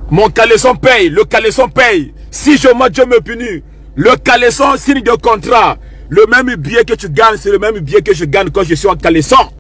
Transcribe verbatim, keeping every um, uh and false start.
Mon caleçon paye, le caleçon paye. Si je mens, Dieu me punit. Le caleçon signe de contrat. Le même billet que tu gagnes, c'est le même billet que je gagne quand je suis en caleçon.